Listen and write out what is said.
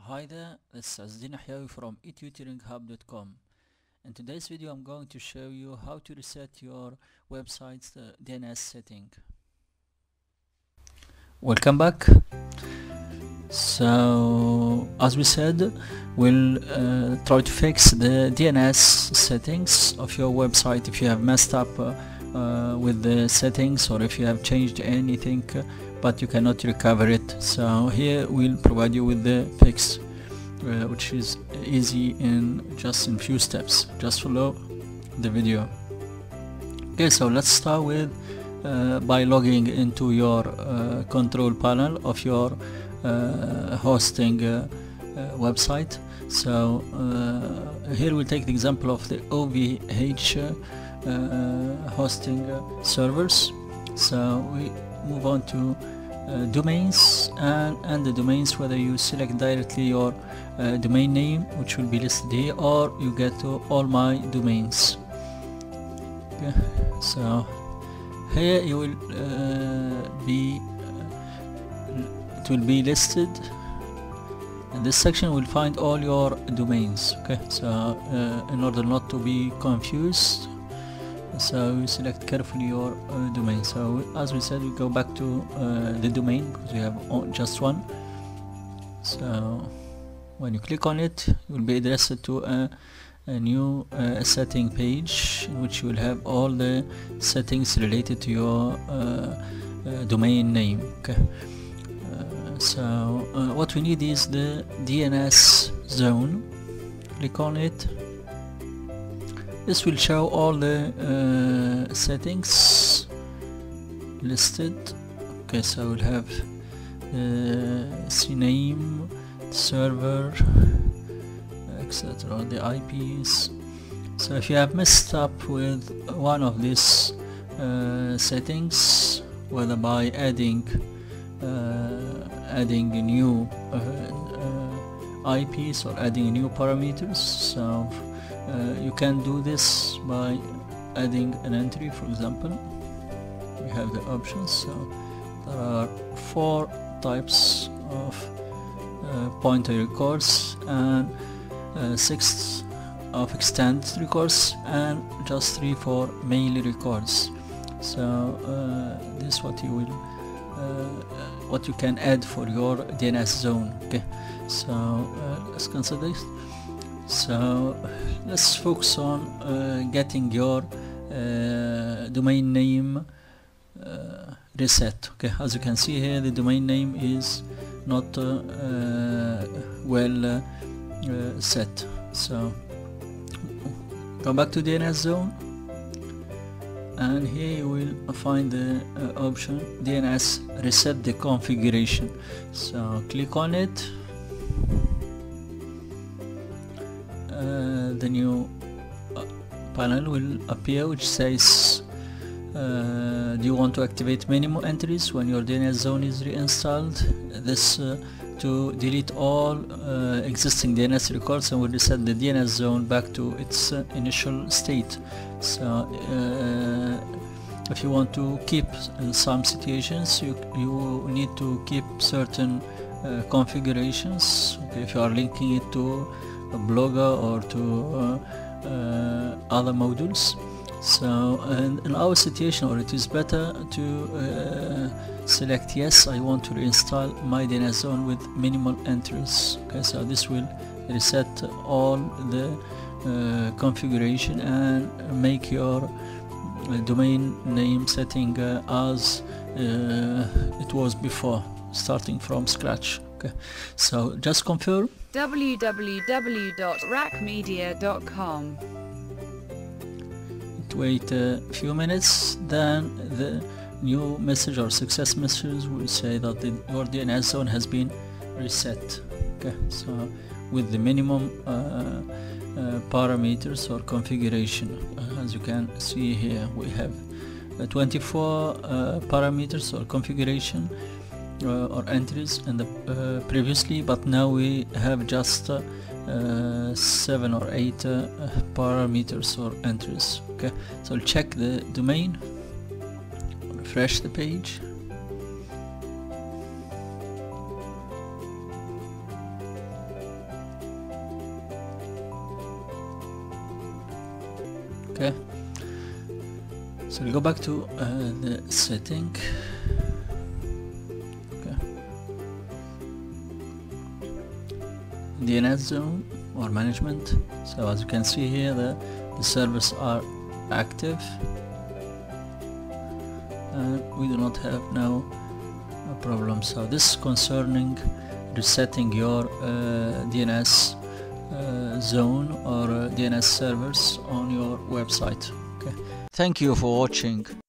Hi there, this is Azdin from etutoringhub.com. In today's video I'm going to show you how to reset your website's DNS setting. Welcome back. So as we said, we'll try to fix the DNS settings of your website if you have messed up with the settings, or if you have changed anything but you cannot recover it. So here we'll provide you with the fix, which is easy in just in few steps. Just follow the video. Okay, so let's start with by logging into your control panel of your hosting website. So here we'll take the example of the OVH hosting servers. So we move on to domains, and the domains, whether you select directly your domain name, which will be listed here, or you get to all my domains. Okay, so here you will it will be listed. In this section we'll find all your domains. Okay, so in order not to be confused, so you select carefully your domain. So as we said, we go back to the domain because we have just one. So when you click on it, you will be addressed to a new setting page, in which you will have all the settings related to your domain name. Okay, so what we need is the DNS zone. Click on it. This will show all the settings listed. Okay, so we'll have the CNAME, server, etc., the IPs. So if you have messed up with one of these settings, whether by adding new IPs or adding new parameters, so you can do this by adding an entry. For example, we have the options. So there are 4 types of pointer records, and 6 of extended records, and just 3 for mail records. So this is what you will what you can add for your DNS zone. Okay, so let's consider this. So let's focus on getting your domain name reset. Okay, as you can see here, the domain name is not well set. So go back to DNS zone, and here you will find the option DNS reset the configuration. So click on it. The new panel will appear, which says do you want to activate minimum entries when your DNS zone is reinstalled? This to delete all existing DNS records and will reset the DNS zone back to its initial state. So if you want to keep, in some situations you need to keep certain configurations. Okay, if you are linking it to a blogger or to other modules. So in our situation, or it is better to select yes, I want to reinstall my DNS zone with minimal entries. Okay, so this will reset all the configuration and make your domain name setting as it was before, starting from scratch. Okay, so just confirm www.rackmedia.com. Wait a few minutes, then the new message or success message will say that your DNS zone has been reset. Okay, so with the minimum parameters or configuration. As you can see here, we have 24 parameters or configuration or entries in the previously, but now we have just 7 or 8 parameters or entries. Okay, so I'll check the domain, refresh the page. Okay, so we go back to the setting. Okay, DNS zone or management. So as you can see here, the servers are active and we do not have now a problem. So this is concerning resetting your DNS zone or DNS servers on your website. Okay, thank you for watching.